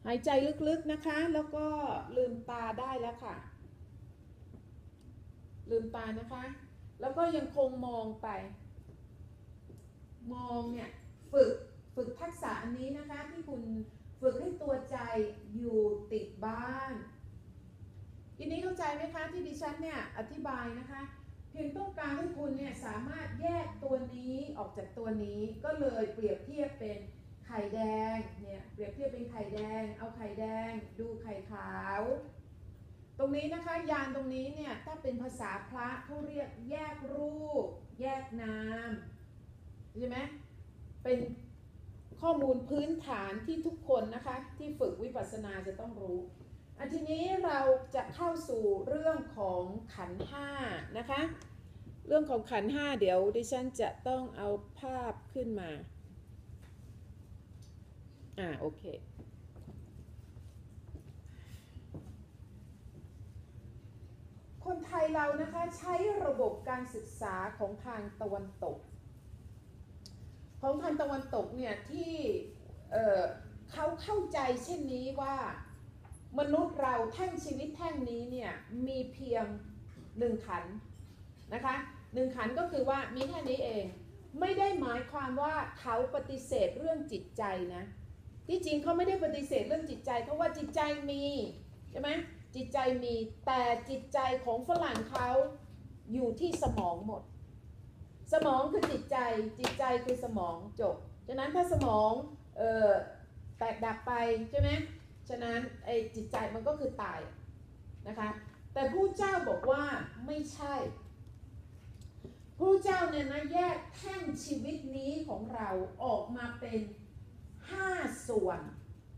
หายใจลึกๆนะคะแล้วก็ลืมตาได้แล้วค่ะลืมตานะคะแล้วก็ยังคงมองไปมองเนี่ยฝึกทักษะอันนี้นะคะที่คุณฝึกให้ตัวใจอยู่ติดบ้านทีนี้เข้าใจไหมคะที่ดิฉันเนี่ยอธิบายนะคะเพียงต้องการให้คุณเนี่ยสามารถแยกตัวนี้ออกจากตัวนี้ก็เลยเปรียบเทียบเป็นไข่แดงเนี่ยเปรียบเทียบเป็นไข่แดงเอาไข่แดงดูไข่ขาวตรงนี้นะคะยานตรงนี้เนี่ยถ้าเป็นภาษาพระเขาเรียกแยกรูปแยกนามใช่ไหมเป็นข้อมูลพื้นฐานที่ทุกคนนะคะที่ฝึกวิปัสสนาจะต้องรู้ทีนี้เราจะเข้าสู่เรื่องของขันธ์ห้านะคะเรื่องของขันธ์ห้าเดี๋ยวดิฉันจะต้องเอาภาพขึ้นมาโอเคคนไทยเรานะคะใช้ระบบการศึกษาของทางตะวันตกเนี่ยที่เขาเข้าใจเช่นนี้ว่ามนุษย์เราแท่งชีวิตแท่งนี้เนี่ยมีเพียง1ขันธ์นะคะ1ขันธ์ก็คือว่ามีแค่นี้เองไม่ได้หมายความว่าเขาปฏิเสธเรื่องจิตใจนะที่จริงเขาไม่ได้ปฏิเสธเรื่องจิตใจเพราะว่าจิตใจมีใช่ไหมจิตใจมีแต่จิตใจของฝรั่งเขาอยู่ที่สมองหมดสมองคือจิตใจคือสมองจบฉะนั้นถ้าสมองแตกดับไปใช่ไหมฉะนั้นจิตใจมันก็คือตายนะคะแต่ผู้เจ้าบอกว่าไม่ใช่ผู้เจ้าเนี่ยนะแยกแท่งชีวิตนี้ของเราออกมาเป็น5ส่วน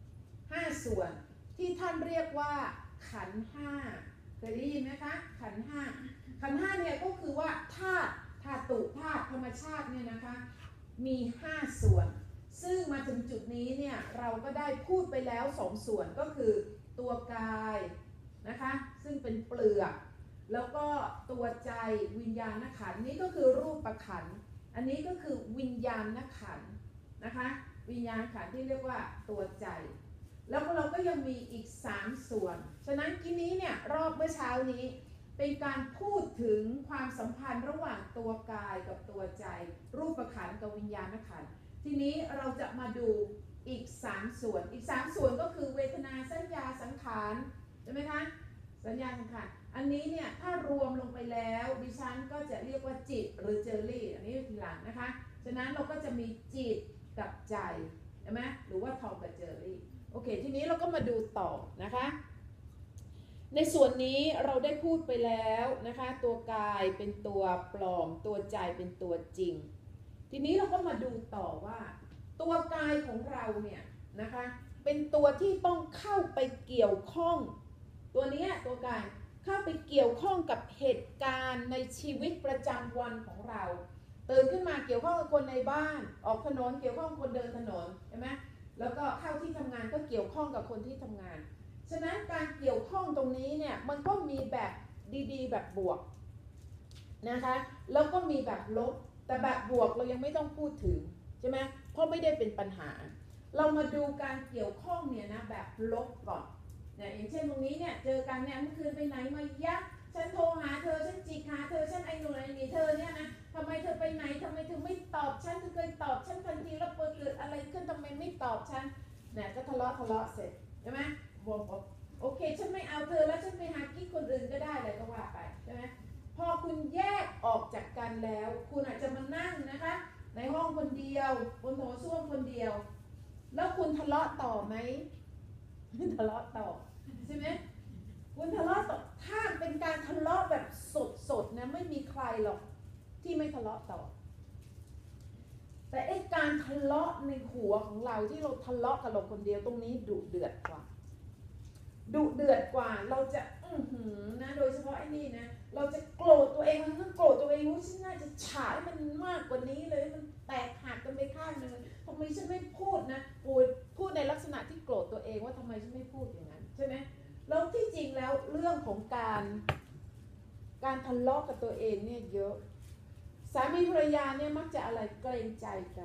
ที่ท่านเรียกว่าขันธ์ห้าเคยได้ยินไหมคะขันธ์ห้าเนี่ยก็คือว่าธาตุธรรมชาติเนี่ยนะคะมี5ส่วนซึ่งมาถึงจุดนี้เนี่ยเราก็ได้พูดไปแล้ว2ส่วนก็คือตัวกายนะคะซึ่งเป็นเปลือกแล้วก็ตัวใจวิญญาณขันธ์นี้ก็คือรูปขันธ์อันนี้ก็คือวิญญาณขันธ์นะคะวิญญาณขันธ์ที่เรียกว่าตัวใจแล้วเราก็ยังมีอีก3ส่วนฉะนั้นทีนี้เนี่ยรอบเมื่อเช้านี้เป็นการพูดถึงความสัมพันธ์ระหว่างตัวกายกับตัวใจรูปขันธ์กับวิญญาณขันธ์ทีนี้เราจะมาดูอีก3ส่วนก็คือเวทนาสัญญาสังขารใช่ไหมคะสัญญาสังขารอันนี้เนี่ยถ้ารวมลงไปแล้วดิฉันก็จะเรียกว่าจิตหรือเจอรี่อันนี้ทีหลังนะคะฉะนั้นเราก็จะมีจิตกับใจใช่ไหมหรือว่าทองกับเจอรี่โอเคทีนี้เราก็มาดูต่อนะคะในส่วนนี้เราได้พูดไปแล้วนะคะตัวกายเป็นตัวปลอมตัวใจเป็นตัวจริงทีนี้เราก็มาดูต่อว่าตัวกายของเราเนี่ยนะคะเป็นตัวที่ต้องเข้าไปเกี่ยวข้องตัวนี้ตัวกายเข้าไปเกี่ยวข้องกับเหตุการณ์ในชีวิตประจำวันของเราตื่นขึ้นมาเกี่ยวข้องกับคนในบ้านออกถนนเกี่ยวข้องคนเดินถนนใช่ไหมแล้วก็เข้าที่ทำงานก็เกี่ยวข้องกับคนที่ทำงานฉะนั้นการเกี่ยวข้องตรงนี้เนี่ยมันก็มีแบบดีๆแบบบวกนะคะแล้วก็มีแบบลบแต่แบบบวกเรายังไม่ต้องพูดถึงใช่ไหมเพราะไม่ได้เป็นปัญหาเรามาดูการเกี่ยวข้องเนี่ยนะแบบลบก่อนเนี่ยอย่างเช่นตรงนี้เนี่ยเจอกันเนี่ยเมื่อคืนไปไหนมายักฉันโทรหาเธอฉันจิกหาเธอฉันไอ้หนูไอ้นี่เธอเนี่ยนะทำไมเธอไปไหนทำไมเธอไม่ตอบฉันเธอเคยตอบฉันทันทีแล้วเกิดอะไรขึ้นทำไมไม่ตอบฉันเนี่ยก็ทะเลาะเสร็จใช่ไหมบอกโอเคฉันไม่เอาเธอแล้วฉันไปหากิ๊กคนอื่นก็ได้เลยก็ว่าไปใช่ไหมพอคุณแยกออกจากกันแล้วคุณอาจจะมานั่งนะคะในห้องคนเดียวบนโถส้วมคนเดียวแล้วคุณทะเลาะต่อไหมทะเลาะต่อใช่ไหมคุณทะเลาะต่อถ้าเป็นการทะเลาะแบบสดนะไม่มีใครหรอกที่ไม่ทะเลาะต่อแต่ไอ้การทะเลาะในหัวของเราที่เราทะเลาะกับเราคนเดียวตรงนี้ดุเดือดกว่าเราจะนะโดยเฉพาะไอ้นี่นะเราจะโกรธตัวเองมันต้องโกรธตัวเองว่าฉันน่าจะฉาให้มันมากกว่านี้เลยมันแตกหักกันไปข้างนึงทำไมฉันไม่พูดนะพูดในลักษณะที่โกรธตัวเองว่าทำไมฉันไม่พูดอย่างนั้นใช่ไหมแล้วที่จริงแล้วเรื่องของการทะเลาะกับตัวเองเนี่ยเยอะสามีภรรยาเนี่ยมักจะอะไรเกรงใจกัน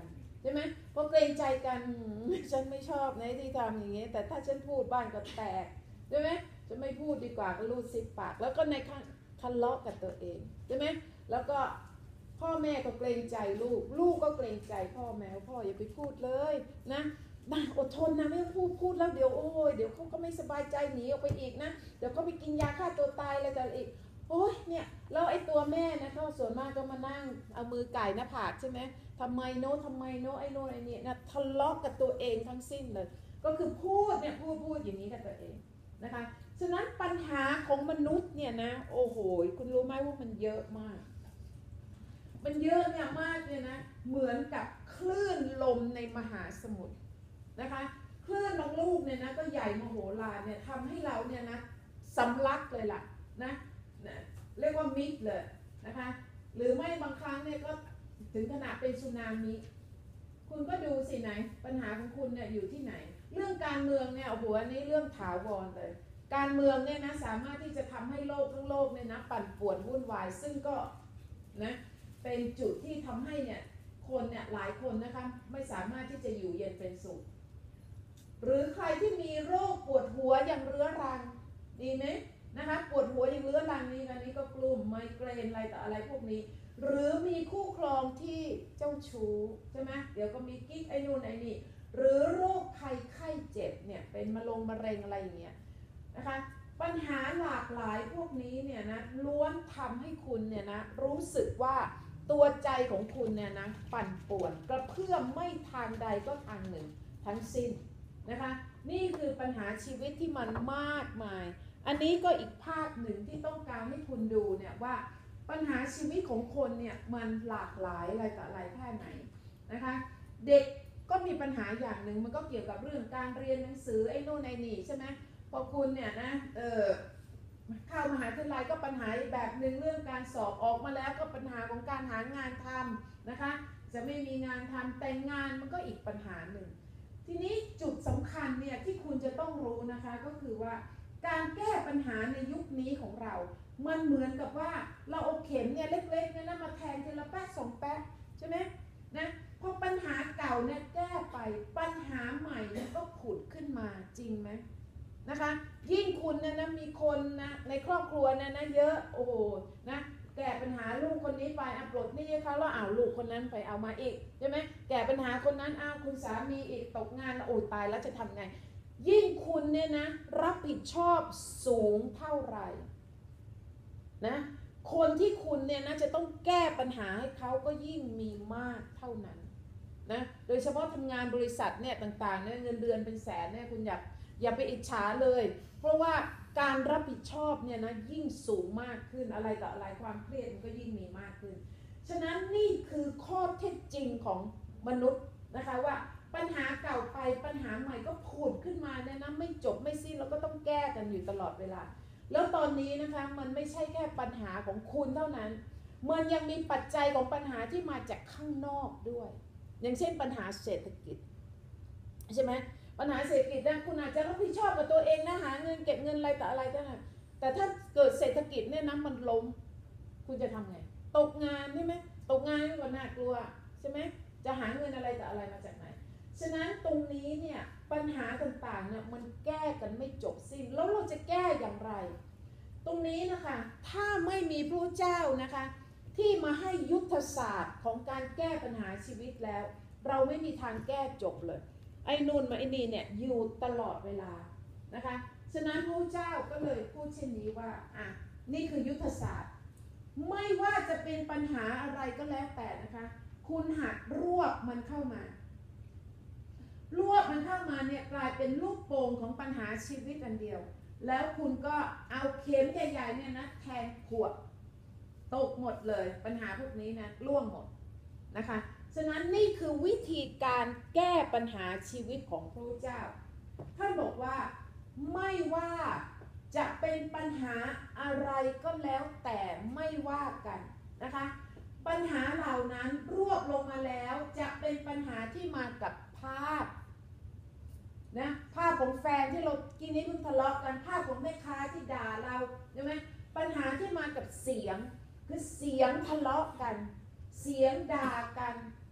ช่ไหมพอเกรงใจกันฉันไม่ชอบนะที่ทำอย่างเงี้ยแต่ถ้าฉันพูดบ้านก็แตกใช่ไหมจะไม่พูดดีกว่าก็รูดซิปปากแล้วก็ในทะเลาะกับตัวเองใช่ไหมแล้วก็พ่อแม่ก็เกรงใจลูกลูกก็เกรงใจพ่อแม่พ่ออย่าไปพูดเลยนะอดทนนะไม่พูดแล้วเดี๋ยวโอ้ยเดี๋ยวเขาก็ไม่สบายใจหนีออกไปอีกนะเดี๋ยวเขาไปกินยาฆ่าตัวตายอะไรกันอีกโอ้ยเนี่ยแล้วไอ้ตัวแม่นะเขาส่วนมากก็มานั่งเอามือไก่หน้าผากใช่ไหมทำไมโน้ไอ้โน้ไอ้นี่นะทะเลาะกับตัวเองทั้งสิ้นเลยก็คือพูดเนี่ยพูดอย่างนี้กับตัวเองนะคะฉะนั้นปัญหาของมนุษย์เนี่ยนะโอ้โหคุณรู้ไหมว่ามันเยอะมากมันเยอะเนี่ยมากเลยนะเหมือนกับคลื่นลมในมหาสมุทรนะคะคลื่นบางลูกเนี่ยนะก็ใหญ่มโหฬารเนี่ยทำให้เราเนี่ยนะสำลักเลยล่ะนะเรียกว่ามิดเลยนะคะหรือไม่บางครั้งเนี่ยก็ถึงขนาดเป็นสึนามิคุณก็ดูสิไหนปัญหาของคุณเนี่ยอยู่ที่ไหนเรื่องการเมืองเนี่ยโอ้โหอันนี้เรื่องถาวรเลยการเมืองเนี่ยนะสามารถที่จะทำให้โลกทั้งโลกเนี่ยนะปั่นป่วนวุ่นวายซึ่งก็นะเป็นจุดที่ทำให้เนี่ยคนเนี่ยหลายคนนะคะไม่สามารถที่จะอยู่เย็นเป็นสุขหรือใครที่มีโรคปวดหัวอย่างเรื้อรังดีไหมนะคะปวดหัวอย่างเรื้อรังนี่อันนี้ก็กลุ่มไมเกรนอะไรต่ออะไรพวกนี้หรือมีคู่ครองที่เจ้าชู้ใช่ไหมเดี๋ยวก็มีกิ๊กไอ้นู่นไอ้นี่หรือโรคภัยไข้เจ็บเนี่ยเป็นมะเร็งอะไรอย่างเงี้ยนะคะปัญหาหลากหลายพวกนี้เนี่ยนะล้วนทำให้คุณเนี่ยนะรู้สึกว่าตัวใจของคุณเนี่ยนะปั่นป่วนกระเพื่อมไม่ทางใดก็ทางหนึ่งทั้งสิ้นนะคะนี่คือปัญหาชีวิตที่มันมากมายอันนี้ก็อีกภาพหนึ่งที่ต้องการให้คุณดูเนี่ยว่าปัญหาชีวิตของคนเนี่ยมันหลากหลายอะไรต่ออะไรแค่ไหนนะคะเด็กก็มีปัญหาอย่างหนึ่งมันก็เกี่ยวกับเรื่องการเรียนหนังสือไอ้โน่นไอ้นี่ใช่ไหมพอคุณเนี่ยนะเข้ามหาวิทยาลัยก็ปัญหาแบบหนึ่งเรื่องการสอบออกมาแล้วก็ปัญหาของการหางานทำนะคะจะไม่มีงานทำแต่งงานมันก็อีกปัญหาหนึ่งทีนี้จุดสำคัญเนี่ยที่คุณจะต้องรู้นะคะก็คือว่าการแก้ปัญหาในยุคนี้ของเรามันเหมือนกับว่าเราเอาเข็มเนี่ยเล็กๆเนี่ยนะมาแทงทีละแป๊ะสองแป๊ะใช่ไหมนะพอปัญหาเก่าเนี่ยแก้ไปปัญหาใหม่เนี่ยก็ผุดขึ้นมาจริงไหมนะคะยิ่งคุณเนี่ยนะมีคนนะในครอบครัวเนี่ยนะเยอะโอ้โหนะแก้ปัญหาลูกคนนี้ไปปลดหนี้เขาแล้วลูกคนนั้นไปเอามาอีกใช่ไหมแก้ปัญหาคนนั้นคุณสามีอีกตกงานแล้วโอ้ตายแล้วจะทำไงยิ่งคุณเนี่ยนะรับผิดชอบสูงเท่าไหร่นะคนที่คุณเนี่ยนะจะต้องแก้ปัญหาให้เขาก็ยิ่งมีมากเท่านั้นนะโดยเฉพาะทำงานบริษัทเนี่ยต่างๆเนี่ยเงินเดือนเป็นแสนเนี่ยคุณอย่าไปอิจฉาเลยเพราะว่าการรับผิดชอบเนี่ยนะยิ่งสูงมากขึ้นอะไรต่ออะไรความเครียดมันก็ยิ่งมีมากขึ้นฉะนั้นนี่คือข้อเท็จจริงของมนุษย์นะคะว่าปัญหาเก่าไปปัญหาใหม่ก็ผุดขึ้นมาเนี่ยนะไม่จบไม่สิ้นแล้วก็ต้องแก้กันอยู่ตลอดเวลาแล้วตอนนี้นะคะมันไม่ใช่แค่ปัญหาของคุณเท่านั้นมันยังมีปัจจัยของปัญหาที่มาจากข้างนอกด้วยอย่างเช่นปัญหาเศรษฐกิจใช่ไหมปัญหาเศรษฐกิจเนี่ยคุณอาจจะรับผิดชอบกับตัวเองนะหาเงินเก็บเงินอะไรต่ออะไรต่างๆแต่ถ้าเกิดเศรษฐกิจเนี่ยนะมันล้มคุณจะทำไงตกงานใช่ไหมตกงานก็น่ากลัวใช่ไหมจะหาเงินอะไรต่ออะไรมาจากไหนฉะนั้นตรงนี้เนี่ยปัญหาต่างๆเนี่ยมันแก้กันไม่จบสิ้นแล้วเราจะแก้อย่างไรตรงนี้นะคะถ้าไม่มีพระเจ้านะคะที่มาให้ยุทธศาสตร์ของการแก้ปัญหาชีวิตแล้วเราไม่มีทางแก้จบเลยไอ้นู่นมาไอ้นี่เนี่ยอยู่ตลอดเวลานะคะฉะนั้นพระเจ้าก็เลยพูดเช่นนี้ว่านี่คือยุทธศาสตร์ไม่ว่าจะเป็นปัญหาอะไรก็แล้วแต่นะคะคุณหัดรวบมันเข้ามารวบมันเข้ามาเนี่ยกลายเป็นลูกโป่งของปัญหาชีวิตอันเดียวแล้วคุณก็เอาเข็มใหญ่ๆเนี่ยนะแทงขวดตกหมดเลยปัญหาพวกนี้นะร่วงหมดนะคะฉะนั้นนี่คือวิธีการแก้ปัญหาชีวิตของพระเจ้าท่านบอกว่าไม่ว่าจะเป็นปัญหาอะไรก็แล้วแต่ไม่ว่ากันนะคะปัญหาเหล่านั้นรวบลงมาแล้วจะเป็นปัญหาที่มากับภาพนะภาพของแฟนที่เรากินนี้เพิ่งทะเลาะกันภาพของแม่ค้าที่ด่าเราใช่ไหมปัญหาที่มากับเสียงคือเสียงทะเลาะกันเสียงด่ากัน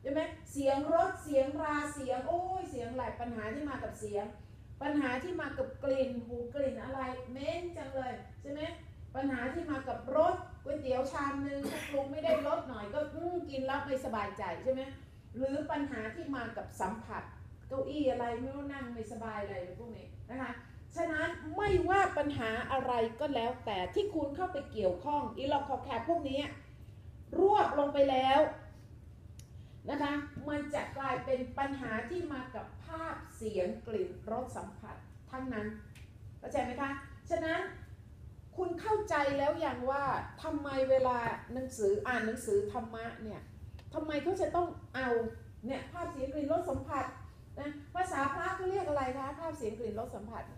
ใช่ไหมเสียงรถเสียงราเสียงโอ้ยเสียงหลายปัญหาที่มากับเสียงปัญหาที่มากับกลิ่นหูกลิ่นอะไรเหม็นจังเลยใช่ไหมปัญหาที่มากับรสก๋วยเตี๋ยวชามนึงถ้าปรุงไม่ได้รสหน่อยก็กินแล้วไม่สบายใจใช่ไหมหรือปัญหาที่มากับสัมผัสเก้าอี้อะไรไม่รู้นั่งไม่สบายอะไรพวกนี้นะคะฉะนั้นไม่ว่าปัญหาอะไรก็แล้วแต่ที่คุณเข้าไปเกี่ยวข้องอีล็อกคอแคปพวกนี้รวบลงไปแล้วนะคะมันจะกลายเป็นปัญหาที่มากับภาพเสียงกลิ่นรสสัมผัสทั้งนั้นเข้าใจไหมคะฉะนั้นคุณเข้าใจแล้วอย่างว่าทำไมเวลาหนังสืออ่านหนังสือธรรมะเนี่ยทำไมเขาจะต้องเอาเนี่ยภาพเสียงกลิ่นรสสัมผัสนะภาษาพระเขาเรียกอะไรคะภาพเสียงกลิ่นรสสัมผัส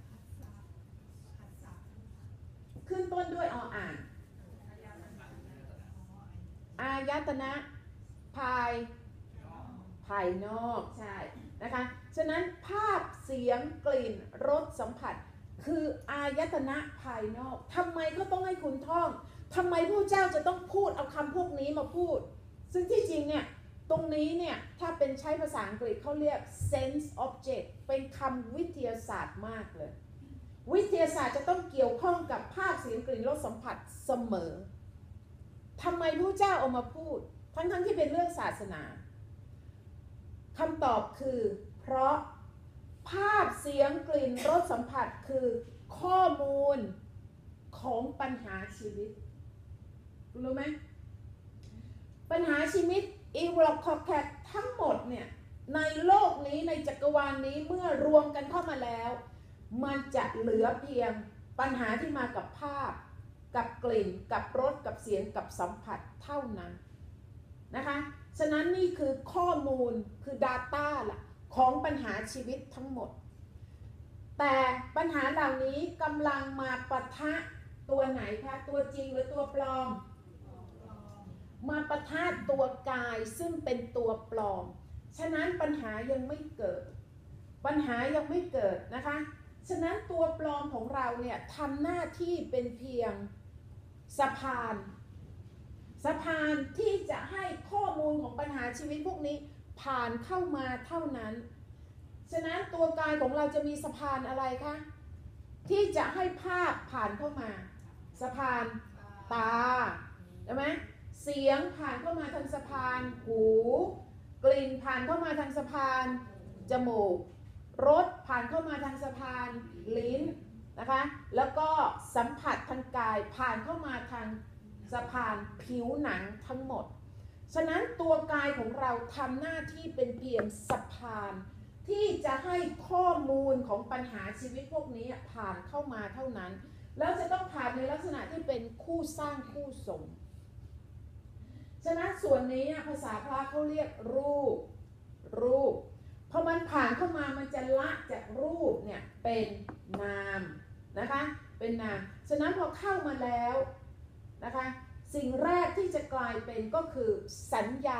ขึ้นต้นด้วยอ่านอายตนะภายนอกใช่นะคะฉะนั้นภาพเสียงกลิ่นรสสัมผัสคืออายตนะภายนอกทำไมก็ต้องให้คุณท่องทำไมพระเจ้าจะต้องพูดเอาคำพวกนี้มาพูดซึ่งที่จริงเนี่ยตรงนี้เนี่ยถ้าเป็นใช้ภาษาอังกฤษเขาเรียก sense object เป็นคำวิทยาศาสตร์มากเลยวิทยาศาสตร์จะต้องเกี่ยวข้องกับภาพเสียงกลิ่นรสสัมผัสเสมอทำไมพระเจ้าเอามาพูดทั้งที่เป็นเรื่องศาสนาคำตอบคือเพราะภาพเสียงกลิ่นรสสัมผัสคือข้อมูลของปัญหาชีวิตรู้ไหมปัญหาชีวิตอีวอลคอแคททั้งหมดเนี่ยในโลกนี้ในจักรวาลนี้เมื่อรวมกันเข้ามาแล้วมันจะเหลือเพียงปัญหาที่มากับภาพกับกลิ่นกับรสกับเสียงกับสัมผัสเท่านั้นนะคะฉะนั้นนี่คือข้อมูลคือ Data ล่ะของปัญหาชีวิตทั้งหมดแต่ปัญหาเหล่านี้กำลังมาปะทะตัวไหนคะตัวจริงหรือตัวปลอมมาปะทะตัวกายซึ่งเป็นตัวปลอมฉะนั้นปัญหายังไม่เกิดนะคะฉะนั้นตัวปลอมของเราเนี่ยทำหน้าที่เป็นเพียงสะพานที่จะให้ข้อมูลของปัญหาชีวิตพวกนี้ผ่านเข้ามาเท่านั้นฉะนั้นตัวกายของเราจะมีสะพานอะไรคะที่จะให้ภาพผ่านเข้ามาสะพานตาใช่ไหมเสียงผ่านเข้ามาทางสะพานหูกลิ่นผ่านเข้ามาทางสะพานจมูกรสผ่านเข้ามาทางสะพานลิ้นนะคะแล้วก็สัมผัสทางกายผ่านเข้ามาทางสะพานผิวหนังทั้งหมดฉะนั้นตัวกายของเราทำหน้าที่เป็นเพียงสะพานที่จะให้ข้อมูลของปัญหาชีวิตพวกนี้ผ่านเข้ามาเท่านั้นแล้วจะต้องผ่านในลักษณะที่เป็นคู่สร้างคู่สมฉะนั้นส่วนนี้ภาษาพระเขาเรียกรูปพอมันผ่านเข้ามามันจะละจากรูปเนี่ยเป็นนามนะคะเป็นนามฉะนั้นพอเข้ามาแล้วนะคะสิ่งแรกที่จะกลายเป็นก็คือสัญญา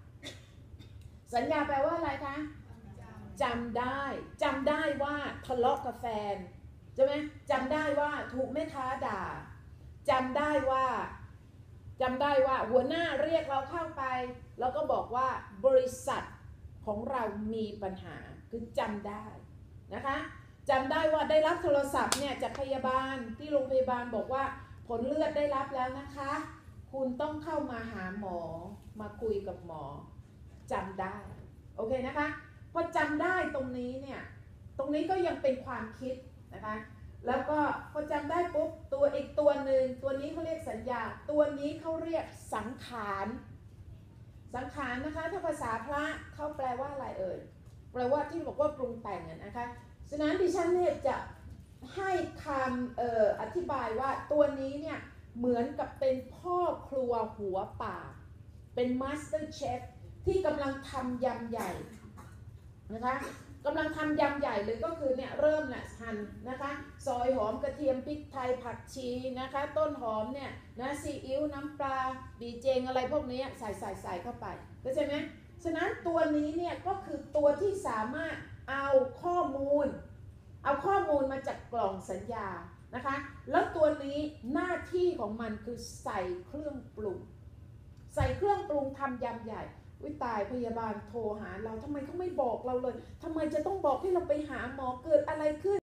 แปลว่าอะไรคะจำได้ว่าทะเลาะกับแฟนใช่ไหมจำได้ว่าถูกแม่ค้าด่าจำได้ว่าหัวหน้าเรียกเราเข้าไปแล้วก็บอกว่าบริษัทของเรามีปัญหาคือจำได้นะคะจำได้ว่าได้รับโทรศัพท์เนี่ยจากพยาบาลที่โรงพยาบาลบอกว่าผลเลือดได้รับแล้วนะคะคุณต้องเข้ามาหาหมอมาคุยกับหมอจำได้โอเคนะคะพอจำได้ตรงนี้เนี่ยตรงนี้ก็ยังเป็นความคิดนะคะแล้วก็พอจำได้ปุ๊บตัวอีกตัวหนึ่งตัวนี้เขาเรียกสัญญาตัวนี้เขาเรียกสังขารนะคะถ้าภาษาพระเขาแปลว่าอะไรเอ่ยแปลว่าที่บอกว่าปรุงแต่งนะคะฉะนั้นดิฉันเนี่ยจะให้คำอธิบายว่าตัวนี้เนี่ยเหมือนกับเป็นพ่อครัวหัวป่าเป็นมาสเตอร์เชฟที่กำลังทำยำใหญ่นะคะกำลังทำยำใหญ่เลยก็คือเนี่ยเริ่มเนี่ยหั่นนะคะซอยหอมกระเทียมพริกไทยผักชีนะคะต้นหอมเนี่ยนะซีอิ๊วน้ำปลาบีเจงอะไรพวกนี้ใส่เข้าไปเข้าใจไหมฉะนั้นตัวนี้เนี่ยก็คือตัวที่สามารถเอาข้อมูลมาจากกล่องสัญญานะคะแล้วตัวนี้หน้าที่ของมันคือใส่เครื่องปรุงทำยำใหญ่วิตายพยาบาลโทรหาเราทำไมเขาไม่บอกเราเลยทำไมจะต้องบอกให้เราไปหาหมอเกิดอะไรขึ้น